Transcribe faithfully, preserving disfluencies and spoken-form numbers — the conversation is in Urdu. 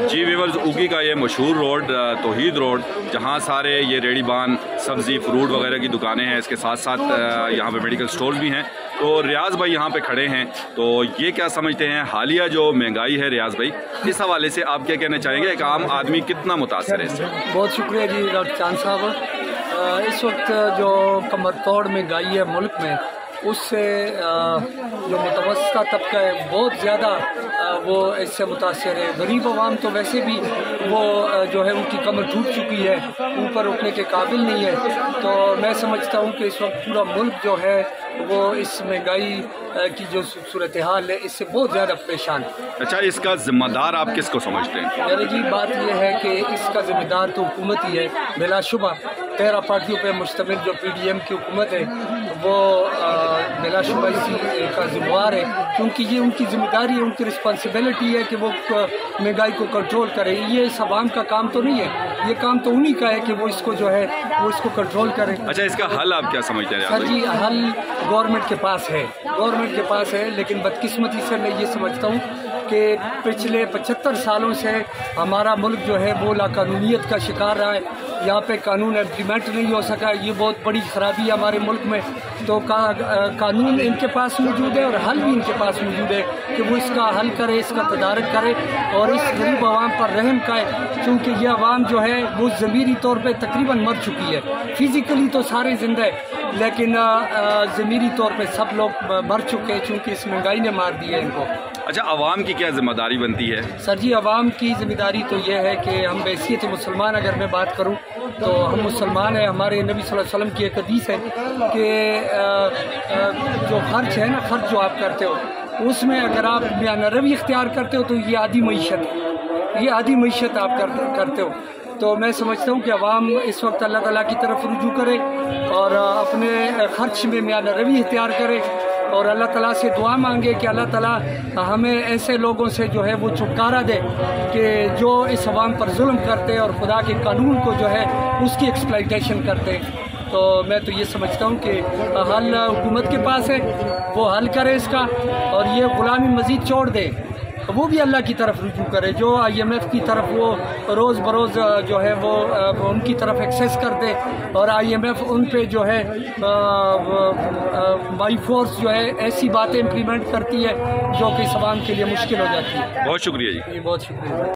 جی ویورز، اوگی کا یہ مشہور روڈ توحید روڈ، جہاں سارے یہ ریڑی بان سبزی فروٹ وغیرہ کی دکانیں ہیں، اس کے ساتھ ساتھ یہاں پہ میڈیکل سٹورز بھی ہیں. تو ریاض بھائی یہاں پہ کھڑے ہیں، تو یہ کیا سمجھتے ہیں حالیہ جو مہنگائی ہے ریاض بھائی، اس حوالے سے آپ کیا کہنا چاہیں گے؟ ایک عام آدمی کتنا متاثر ہے اس سے؟ بہت شکریہ جی ڈاکٹر چاند صاحب. اس وقت جو کمر توڑ مہنگائی ہے ملک میں، اس سے جو متوسطہ طبقہ ہے بہت زیادہ وہ اس سے متاثر ہے. غریب عوام تو ویسے بھی وہ جو ہے ان کی کمر ٹوٹ چکی ہے، اوپر اٹھنے کے قابل نہیں ہے. تو میں سمجھتا ہوں کہ اس وقت پورا ملک جو ہے وہ اس مہنگائی کی جو صورتحال ہے اس سے بہت زیادہ پریشان ہے. اچھا، اس کا ذمہ دار آپ کس کو سمجھتے ہیں؟ میرے جی بات یہ ہے کہ اس کا ذمہ دار تو حکومت ہی ہے بلا شبہ. تیرہ پارٹیوں پہ مشتمل جو پی ڈی ایم کی حکومت ہے وہ بلا شبہ اسی کا ذمہ دار ہے، کیونکہ یہ ان کی ذمہ داری ہے، ان کی رسپانسبلٹی ہے کہ وہ مہنگائی کو کنٹرول کرے. یہ اس عوام کا کام تو نہیں ہے، یہ کام تو انہی کا ہے کہ وہ اس کو جو ہے وہ اس کو کنٹرول کرے. اچھا، اس کا حل آپ کیا سمجھتے ہیں؟ سر جی حل گورنمنٹ کے پاس ہے، گورنمنٹ کے پاس ہے، لیکن بدقسمتی سے میں یہ سمجھتا ہوں کہ پچھلے پچہتر سالوں سے ہمارا ملک جو ہے وہ لاقانونیت کا شکار رہا ہے. یہاں پہ قانون امپلیمنٹ نہیں ہو سکا، یہ بہت بڑی خرابی ہے ہمارے ملک میں. تو قانون ان کے پاس موجود ہے اور حل بھی ان کے پاس موجود ہے کہ وہ اس کا حل کرے، اس کا تدارک کرے اور اس غریب عوام پر رحم کرے. کیونکہ یہ عوام جو ہے وہ ضمیری طور پہ تقریباً مر چکی ہے. فزیکلی تو سارے زندہ ہے، لیکن ضمیری طور پہ سب لوگ مر چکے ہیں چونکہ اس مہنگائی نے مار دی ہے ان کو. اچھا، عوام کی کیا ذمہ داری بنتی ہے؟ سر جی عوام کی ذمہ داری تو یہ ہے کہ ہم بحیثیت مسلمان اگر میں بات کروں تو ہم مسلمان ہیں. ہمارے نبی صلی اللہ علیہ وسلم کی ایک حدیث ہے کہ جو خرچ ہے نا، خرچ جو آپ کرتے ہو اس میں اگر آپ میانہ روی اختیار کرتے ہو تو یہ عادی معیشت ہے، یہ عادی معیشت آپ کرتے ہو. تو میں سمجھتا ہوں کہ عوام اس وقت اللہ تعالیٰ کی طرف رجوع کرے اور اپنے خرچ میں میانہ روی اختیار کرے اور اللہ تعالیٰ سے دعا مانگے کہ اللہ تعالیٰ ہمیں ایسے لوگوں سے جو ہے وہ چھٹکارا دے کہ جو اس عوام پر ظلم کرتے اور خدا کے قانون کو جو ہے اس کی ایکسپلائٹیشن کرتے. تو میں تو یہ سمجھتا ہوں کہ حل حکومت کے پاس ہے، وہ حل کرے اس کا اور یہ غلامی مزید چھوڑ دے، وہ بھی اللہ کی طرف رجوع کرے. جو آئی ایم ایف کی طرف وہ روز بروز جو ہے وہ ان کی طرف ایکسیس کر دے اور آئی ایم ایف ان پہ جو ہے بائی فورس جو ہے ایسی باتیں امپلیمنٹ کرتی ہے جو کہ اس عوام کے لیے مشکل ہو جاتی ہے. بہت شکریہ جی. بہت شکریہ.